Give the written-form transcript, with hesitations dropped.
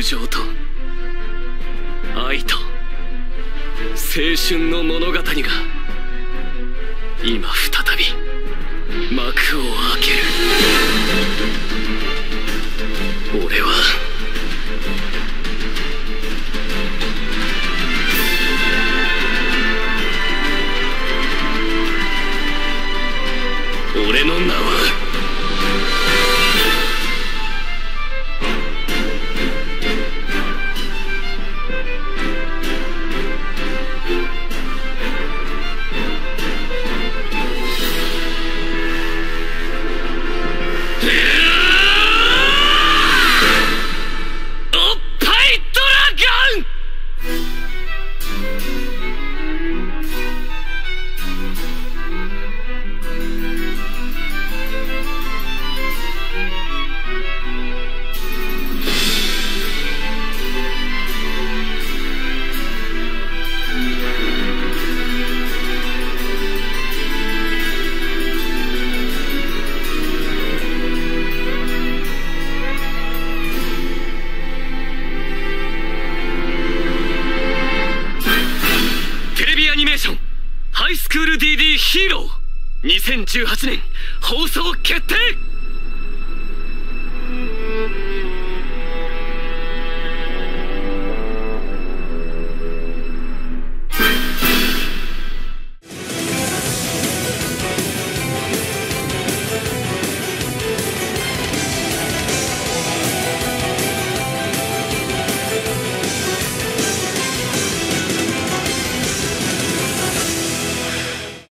情と愛と青春の物語が今再び幕を開ける。俺は俺の名はハイスクール DD ヒーロー2018年放送決定。